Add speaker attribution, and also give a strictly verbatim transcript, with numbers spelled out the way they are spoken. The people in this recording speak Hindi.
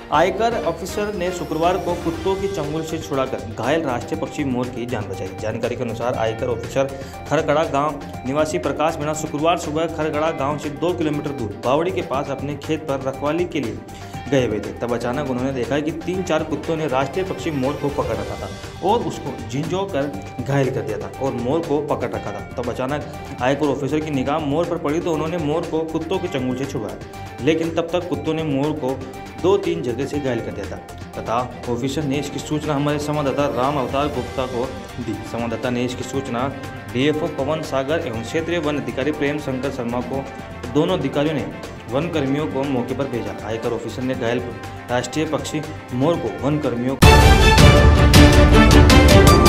Speaker 1: आयकर ऑफिसर ने शुक्रवार को कुत्तों की चंगुल से छुड़ाकर घायल राष्ट्रीय पक्षी मोर की जान बचाई। जानकारी के अनुसार आयकर ऑफिसर खरगड़ा गांव निवासी प्रकाश मीणा शुक्रवार सुबह खरगड़ा गांव से दो किलोमीटर दूर बावड़ी के पास अपने खेत पर रखवाली के लिए गए हुए थे। तब अचानक उन्होंने देखा कि तीन चार कुत्तों ने राष्ट्रीय पक्षी मोर को पकड़ रखा था और उसको झिंझो कर घायल कर दिया था और मोर को पकड़ रखा था। तब अचानक आयकर ऑफिसर की निगाह मोर पर पड़ी तो उन्होंने मोर को कुत्तों के चंगुल से छुड़ाया, लेकिन तब तक कुत्तों ने मोर को दो तीन जगह से घायल कर दिया था तथा ऑफिसर ने इसकी सूचना हमारे संवाददाता राम अवतार गुप्ता को दी। संवाददाता ने इसकी सूचना डीएफओ पवन सागर एवं क्षेत्रीय वन अधिकारी प्रेम शंकर शर्मा को। दोनों अधिकारियों ने वन कर्मियों को मौके पर भेजा। आयकर ऑफिसर ने घायल राष्ट्रीय पक्षी मोर को वन कर्मियों को